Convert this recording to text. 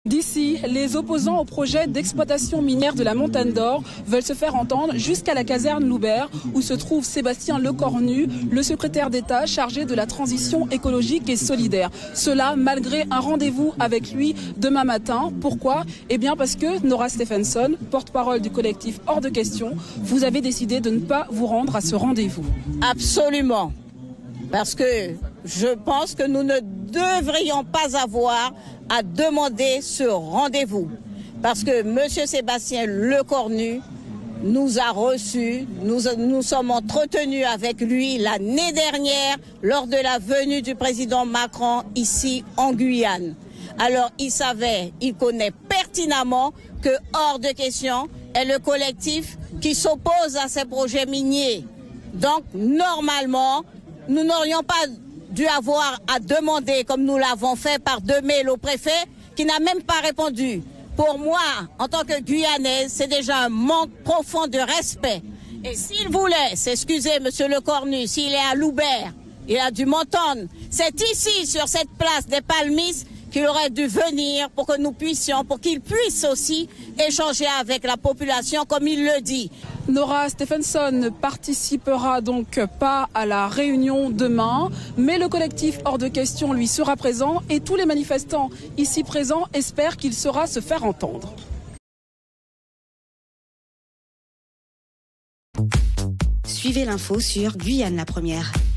D'ici, les opposants au projet d'exploitation minière de la Montagne d'Or veulent se faire entendre jusqu'à la caserne Loubert, où se trouve Sébastien Lecornu, le secrétaire d'État chargé de la transition écologique et solidaire. Cela malgré un rendez-vous avec lui demain matin. Pourquoi? Eh bien parce que Nora Stephenson, porte-parole du collectif Hors de Question, vous avez décidé de ne pas vous rendre à ce rendez-vous. Absolument. Parce que je pense que nous ne devrions pas avoir à demander ce rendez-vous. Parce que M. Sébastien Lecornu nous a reçus, nous sommes entretenus avec lui l'année dernière lors de la venue du président Macron ici en Guyane. Alors il connaît pertinemment que Hors de Question est le collectif qui s'oppose à ces projets miniers. Donc normalement, nous n'aurions pas dû avoir à demander, comme nous l'avons fait par 2 mails au préfet, qui n'a même pas répondu. Pour moi, en tant que Guyanaise, c'est déjà un manque profond de respect. Et s'il voulait s'excuser, M. Lecornu, s'il est à Loubert, il a dû m'entendre. C'est ici, sur cette place des Palmistes, qu'il aurait dû venir pour que nous puissions, pour qu'il puisse aussi échanger avec la population comme il le dit. Nora Stephenson ne participera donc pas à la réunion demain, mais le collectif Hors de Question lui sera présent et tous les manifestants ici présents espèrent qu'il saura se faire entendre. Suivez l'info sur Guyane la Première.